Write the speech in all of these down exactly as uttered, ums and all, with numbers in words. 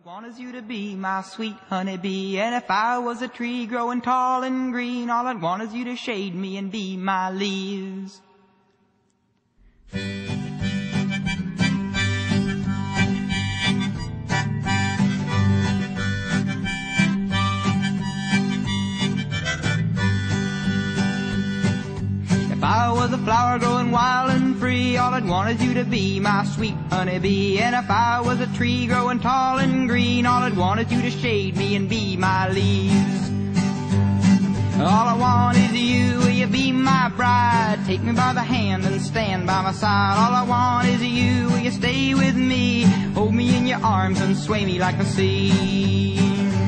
wanted you to be my sweet honeybee, and if I was a tree growing tall and green, all I'd want is you to shade me and be my leaves. If I was a flower growing wild and free, all I'd want is you to be my sweet honeybee. And if I was a tree growing tall and green, all I'd want is you to shade me and be my leaves. All I want is you, will you be my bride? Take me by the hand and stand by my side. All I want is you, will you stay with me? Hold me in your arms and sway me like the sea.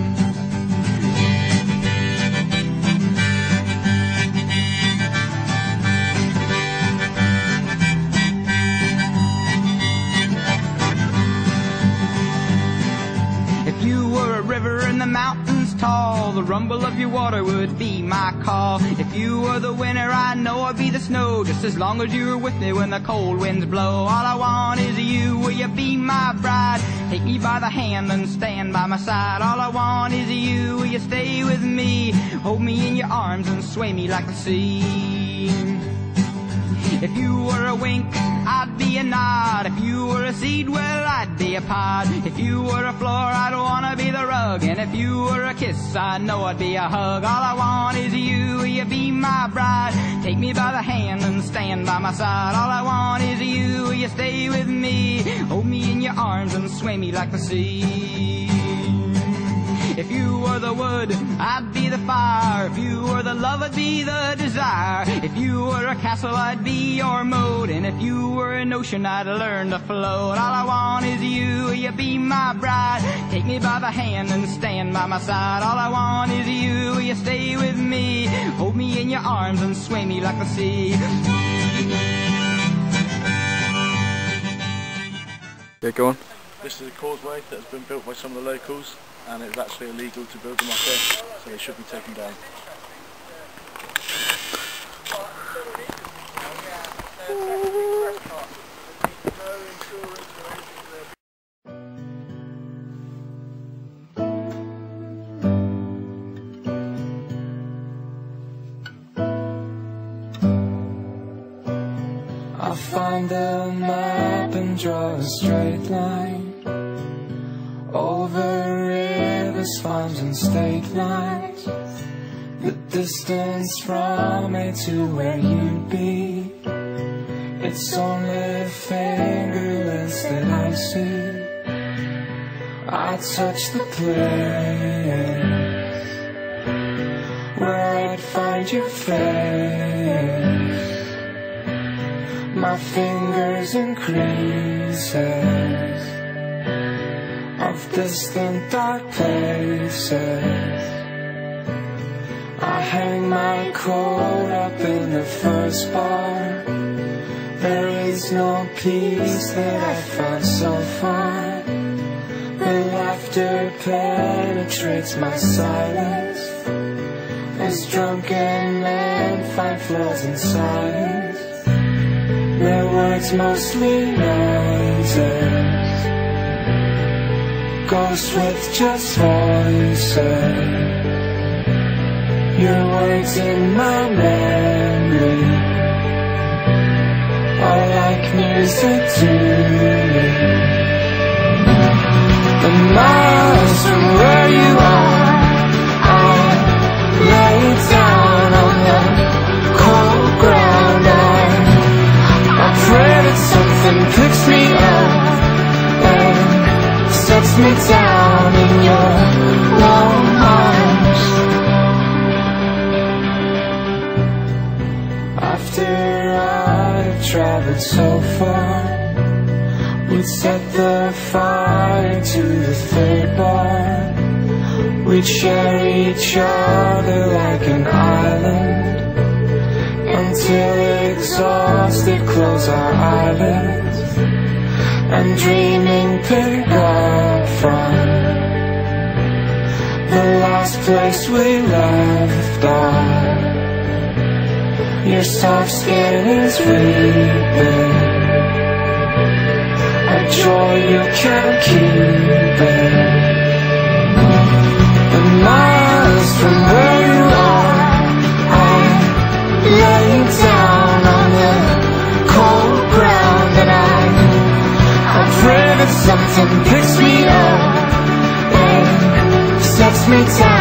If you were a river in the mountains tall, the rumble of your water would be my call. If you were the winter, I know I'd be the snow, just as long as you were with me when the cold winds blow. All I want is you, will you be my bride? Take me by the hand and stand by my side. All I want is you, will you stay with me? Hold me in your arms and sway me like the sea. If you were a wink, I'd be a nod. If you were a seed, well, I'd be a pod. If you were a floor, I'd wanna be the rug. And if you were a kiss, I know I'd be a hug. All I want is you, will you be my bride? Take me by the hand and stand by my side. All I want is you, will you stay with me? Hold me in your arms and sway me like the sea. If you were the wood, I'd be the fire. If you were the love, I'd be the desire. If you were a castle, I'd be your moat. And if you were an ocean, I'd learn to float. All I want is you, will you be my bride? Take me by the hand and stand by my side. All I want is you, will you stay with me? Hold me in your arms and sway me like the sea. Yeah, go on. This is a causeway that has been built by some of the locals, and it's actually illegal to build them up there, so they should be taken down. I'll find the map and draw a straight line over rivers, farms and state lines. The distance from me to where you'd be, it's only fingerless that I see. I touch the place where I'd find your face. My fingers in creases of distant dark places. I hang my coat up in the first bar. There is no peace that I've found so far. The laughter penetrates my silence as drunken men find flaws in science. Their words mostly noises, ghosts with just voices. Your words in my memory are like music to me. The miles from where you are, I lay down on the cold ground. I, I pray that something picks me up and sets me down in your warm arms. After I've traveled so far, we'd set the fire to the third bar. We'd share each other like an island until exhausted close our eyelids and dreaming pick up from the last place we left off. Your soft skin is weeping, a joy you can't keep it. something picks me up and sets me down.